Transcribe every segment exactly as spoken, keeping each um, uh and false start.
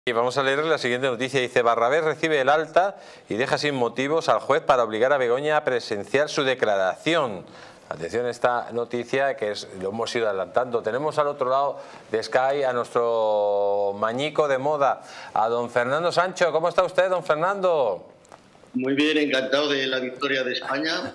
Y vamos a leer la siguiente noticia. Dice: Barrabés recibe el alta y deja sin motivos al juez para obligar a Begoña a presenciar su declaración. Atención a esta noticia, que es, lo hemos ido adelantando. Tenemos al otro lado de Sky a nuestro mañico de moda, a don Fernando Sancho. ¿Cómo está usted, don Fernando? Muy bien, encantado de la victoria de España.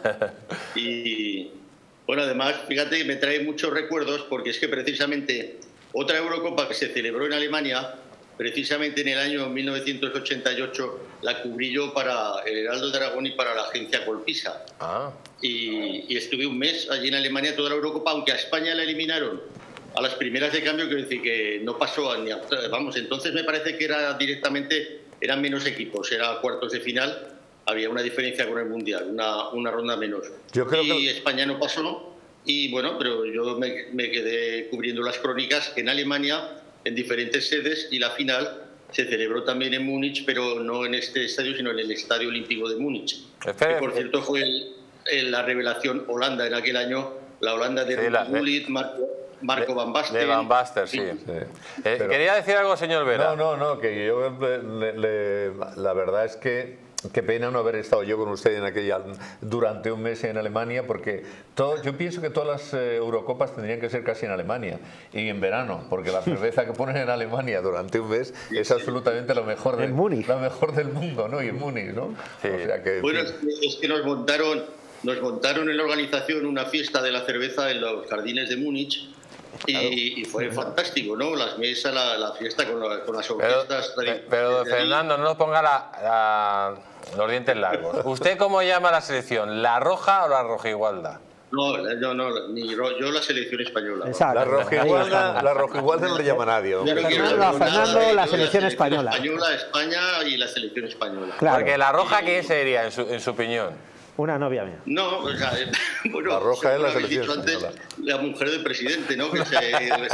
Y bueno, además, fíjate, me trae muchos recuerdos, porque es que precisamente otra Eurocopa que se celebró en Alemania, precisamente en el año mil novecientos ochenta y ocho, la cubrí yo para el Heraldo de Aragón y para la agencia Colpisa. Ah. Y, y estuve un mes allí en Alemania, toda la Eurocopa, aunque a España la eliminaron a las primeras de cambio, quiero decir que no pasó a ni a, vamos, entonces me parece que era directamente, eran menos equipos, era cuartos de final, había una diferencia con el Mundial, una, una ronda menos. Yo creo y que... España no pasó, y bueno, pero yo me, me quedé cubriendo las crónicas en Alemania, en diferentes sedes, y la final se celebró también en Múnich, pero no en este estadio, sino en el Estadio Olímpico de Múnich. Espera, que por cierto fue el, el, la revelación Holanda en aquel año, la Holanda de sí, Gullit, Marco, Marco Van Basten. De Van Basten, sí. sí. Eh, pero, ¿quería decir algo, señor Vera? No, no, no, que yo le, le, la verdad es que qué pena no haber estado yo con usted en aquella, durante un mes en Alemania, porque todo, yo pienso que todas las eh, Eurocopas tendrían que ser casi en Alemania y en verano, porque la cerveza que ponen en Alemania durante un mes es absolutamente lo mejor, de, lo mejor del mundo, ¿no? Y en Múnich, ¿no? Sí. O sea que, bueno, es que nos montaron, nos montaron en la organización una fiesta de la cerveza en los jardines de Múnich. Y, claro. y fue fantástico, ¿no? Las mesas, la, la fiesta con, la, con las orquestas. Pero, pero Fernando, no nos ponga la, la, los dientes largos. ¿Usted cómo llama a la selección? ¿La roja o la rojigualda? No, no, no, ni ro, yo la selección española. Exacto. La rojigualda, la rojigualda no le llama a nadie. Fernando, a Fernando la selección la española. española. España y la selección española. Claro. Porque la roja, ¿qué sería en su, en su opinión? Una novia mía. No, o sea, bueno, la roja es la selección antes, la mujer del presidente, ¿no? Que es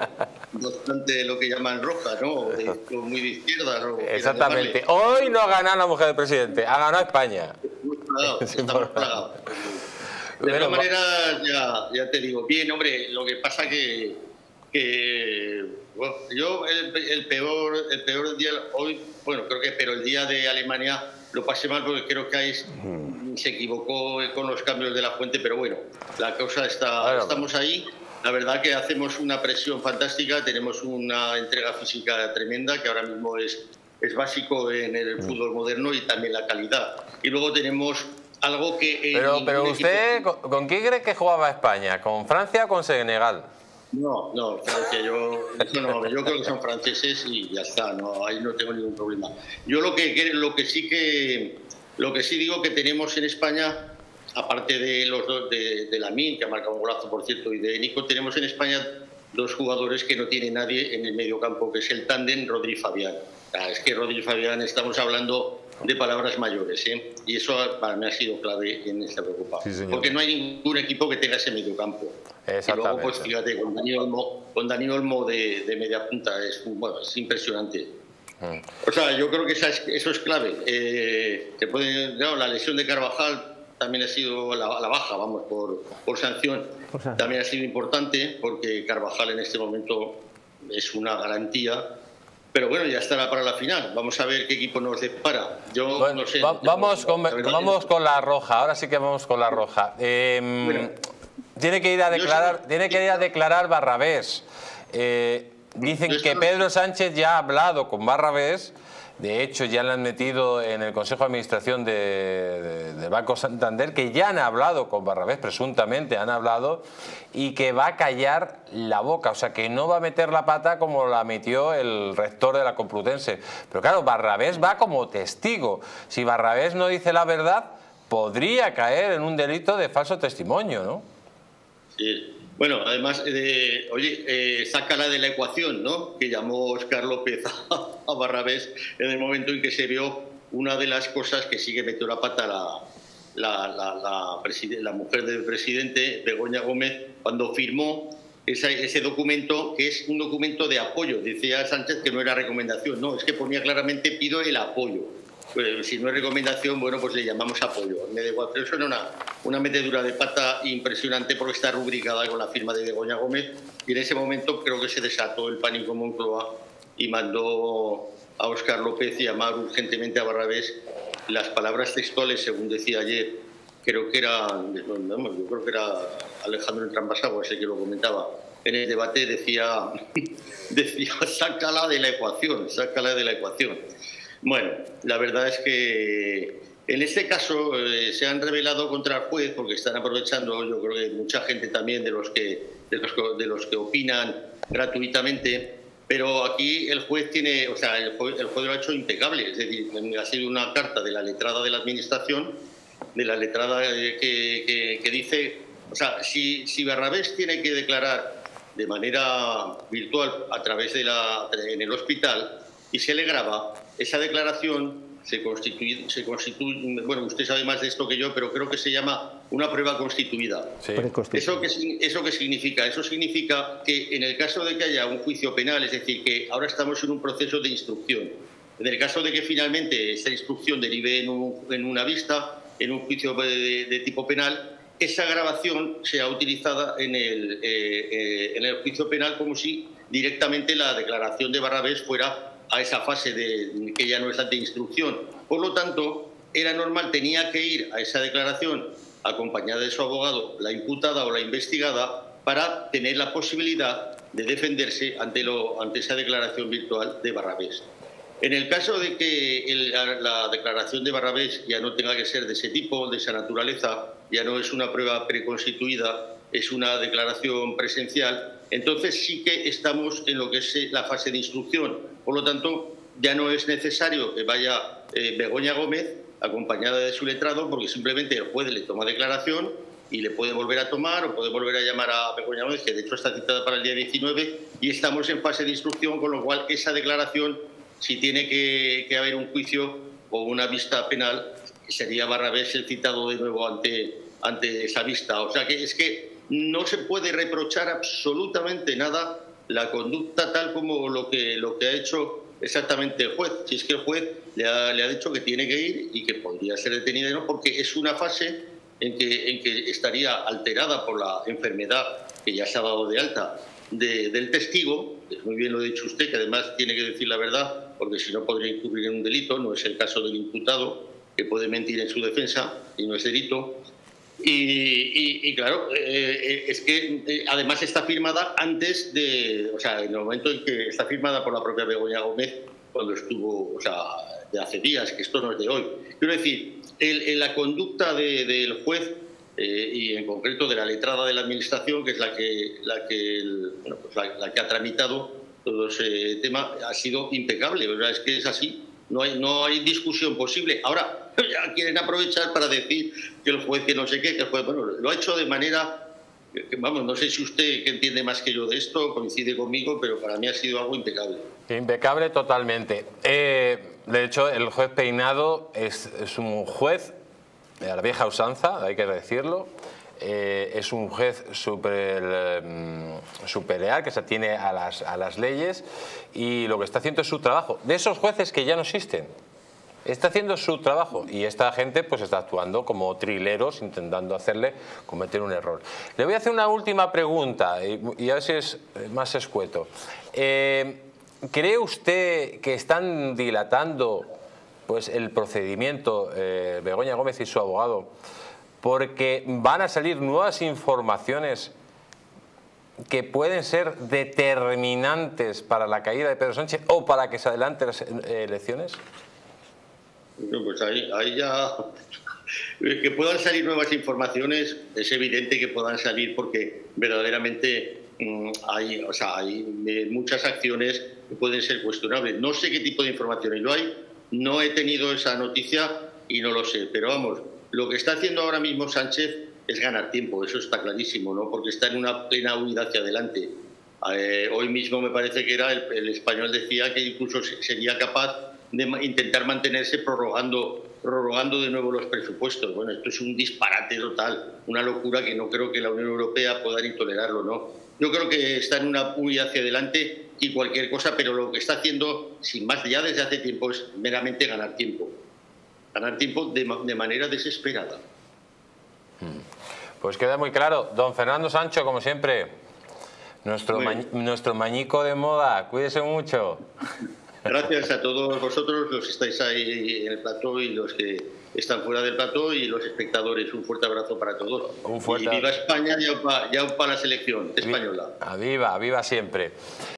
bastante lo que llaman roja, ¿no? De, muy de izquierda, ¿no? Exactamente. Hoy no ha ganado la mujer del presidente, ha ganado España. Estamos plagados. De todas maneras, ya, ya te digo, bien, hombre, lo que pasa que, que bueno, yo el, el peor el peor día hoy, bueno, creo que, pero el día de Alemania lo pasé mal porque creo que ahí se equivocó con los cambios de la fuente, pero bueno, la cosa está, bueno, estamos ahí. La verdad que hacemos una presión fantástica, tenemos una entrega física tremenda, que ahora mismo es, es básico en el fútbol moderno, y también la calidad. Y luego tenemos algo que... Pero, pero usted, equipo... ¿con, ¿con quién cree que jugaba España? ¿Con Francia o con Senegal? No, no, Francia, yo, no, yo creo que son franceses y ya está, no, ahí no tengo ningún problema. Yo lo que, lo que sí que, lo que sí digo que tenemos en España, aparte de los dos, de, de Lamine, que ha marcado un golazo, por cierto, y de Nico, tenemos en España dos jugadores que no tiene nadie en el mediocampo, que es el tándem Rodri Fabián. Es que Rodri Fabián, estamos hablando de palabras mayores, ¿eh? Y eso para mí ha sido clave en esta Eurocopa, sí, porque no hay ningún equipo que tenga ese mediocampo. Y luego, pues fíjate, con Dani Olmo, con Dani Olmo de, de media punta, es, bueno, es impresionante. Mm. O sea, yo creo que esa es, eso es clave. Eh, se puede, no, la lesión de Carvajal también ha sido la, la baja, vamos, por, por sanción, o sea, también ha sido importante, porque Carvajal en este momento es una garantía. Pero bueno, ya estará para la final. Vamos a ver qué equipo nos depara. Yo bueno, no sé. Va, vamos, con, vamos con la roja. Ahora sí que vamos con la roja. Eh, bueno, tiene que ir a declarar, sé, tiene que ir a declarar Barrabés. Eh, dicen que Pedro Sánchez ya ha hablado con Barrabés. De hecho, ya le han metido en el Consejo de Administración de, de, de Banco Santander, que ya han hablado con Barrabés, presuntamente han hablado, y que va a callar la boca, o sea, que no va a meter la pata como la metió el rector de la Complutense. Pero claro, Barrabés va como testigo. Si Barrabés no dice la verdad, podría caer en un delito de falso testimonio, ¿no? Sí. Bueno, además, eh, oye, eh, sácala de la ecuación, ¿no? Que llamó Óscar López a, a Barrabés en el momento en que se vio una de las cosas que sí que metió la pata la, la, la, la, la mujer del presidente, Begoña Gómez, cuando firmó esa, ese documento, que es un documento de apoyo. Decía Sánchez que no era recomendación, no, es que ponía claramente pido el apoyo. Pues, si no es recomendación, bueno, pues le llamamos apoyo. Me da igual, pero eso era una, una metedura de pata impresionante, porque está rubricada con la firma de Begoña Gómez, y en ese momento creo que se desató el pánico en Moncloa y mandó a Óscar López y llamar urgentemente a Barrabés. Las palabras textuales, según decía ayer, creo que era, vamos, yo creo que era Alejandro Entrambasaguas el que lo comentaba en el debate, decía, decía, sácala de la ecuación, sácala de la ecuación. Bueno, la verdad es que en este caso eh, se han rebelado contra el juez porque están aprovechando, yo creo que mucha gente también de los que, de los, de los que opinan gratuitamente, pero aquí el juez tiene, o sea, el juez, el juez lo ha hecho impecable, es decir, ha sido una carta de la letrada de la administración, de la letrada que, que, que dice, o sea, si, si Barrabés tiene que declarar de manera virtual a través de la, en el hospital y se le graba, esa declaración se constituye, se constituye, bueno, usted sabe más de esto que yo, pero creo que se llama una prueba constituida. Sí. ¿Eso qué, ¿Eso qué significa? Eso significa que en el caso de que haya un juicio penal, es decir, que ahora estamos en un proceso de instrucción, en el caso de que finalmente esta instrucción derive en, un, en una vista, en un juicio de, de tipo penal, esa grabación sea utilizada en el, eh, eh, en el juicio penal como si directamente la declaración de Barrabés fuera a esa fase de que ya no es de instrucción. Por lo tanto, era normal, tenía que ir a esa declaración acompañada de su abogado, la imputada o la investigada, para tener la posibilidad de defenderse ante, lo, ante esa declaración virtual de Barrabés. En el caso de que el, la, la declaración de Barrabés ya no tenga que ser de ese tipo, de esa naturaleza, ya no es una prueba preconstituida, es una declaración presencial, entonces sí que estamos en lo que es la fase de instrucción. Por lo tanto, ya no es necesario que vaya eh, Begoña Gómez acompañada de su letrado, porque simplemente el juez le toma declaración y le puede volver a tomar o puede volver a llamar a Begoña Gómez, que de hecho está citada para el día diecinueve, y estamos en fase de instrucción, con lo cual esa declaración, si tiene que, que haber un juicio o una vista penal, sería Barrabés el citado de nuevo ante, ante esa vista. O sea que es que no se puede reprochar absolutamente nada la conducta tal como lo que, lo que ha hecho exactamente el juez. Si es que el juez le ha, le ha dicho que tiene que ir y que podría ser detenido, ¿no? Porque es una fase en que, en que estaría alterada por la enfermedad que ya se ha dado de alta de, del testigo, que muy bien lo ha dicho usted, que además tiene que decir la verdad, porque si no podría incurrir en un delito. No es el caso del imputado, que puede mentir en su defensa y no es delito. Y, y, y claro, eh, es que eh, además está firmada antes de, o sea, en el momento en que está firmada por la propia Begoña Gómez, cuando estuvo, o sea, de hace días, que esto no es de hoy. Quiero decir, el, el, la conducta de, del juez eh, y en concreto de la letrada de la administración, que es la que, la que, el, bueno, pues la, la que ha tramitado todo ese tema, ha sido impecable. O sea, es que es así. No hay, no hay discusión posible. Ahora, ya quieren aprovechar para decir que el juez que no sé qué, que el juez, bueno, lo ha hecho de manera, que, vamos, no sé si usted, que entiende más que yo de esto, coincide conmigo, pero para mí ha sido algo impecable. Impecable totalmente. Eh, de hecho, el juez Peinado es, es un juez de la vieja usanza, hay que decirlo. Eh, es un juez super, eh, super leal, que se atiene a las, a las leyes, y lo que está haciendo es su trabajo. De esos jueces que ya no existen, está haciendo su trabajo, y esta gente pues está actuando como trileros, intentando hacerle cometer un error. Le voy a hacer una última pregunta, y, y a ver si es más escueto. Eh, ¿Cree usted que están dilatando pues, el procedimiento, eh, Begoña Gómez y su abogado, porque van a salir nuevas informaciones que pueden ser determinantes para la caída de Pedro Sánchez o para que se adelanten las elecciones? Bueno, pues ahí, ahí ya... Que puedan salir nuevas informaciones, es evidente que puedan salir, porque verdaderamente mmm, hay, o sea, hay muchas acciones que pueden ser cuestionables. No sé qué tipo de informaciones lo hay, no he tenido esa noticia y no lo sé, pero vamos... Lo que está haciendo ahora mismo Sánchez es ganar tiempo, eso está clarísimo, ¿no? Porque está en una plena huida hacia adelante. Eh, hoy mismo me parece que era el, el Español decía que incluso sería capaz de intentar mantenerse prorrogando, prorrogando de nuevo los presupuestos. Bueno, esto es un disparate total, una locura que no creo que la Unión Europea pueda ni tolerarlo, ¿no? Yo creo que está en una huida hacia adelante y cualquier cosa, pero lo que está haciendo, sin más, ya desde hace tiempo, es meramente ganar tiempo. Ganar tiempo de, de manera desesperada. Pues queda muy claro. Don Fernando Sancho, como siempre, nuestro, ma nuestro mañico de moda. Cuídese mucho. Gracias a todos vosotros, los que estáis ahí en el plató y los que están fuera del plató y los espectadores. Un fuerte abrazo para todos. Un fuerte... Y viva España y aupa, y aupa la selección española. Viva, viva siempre.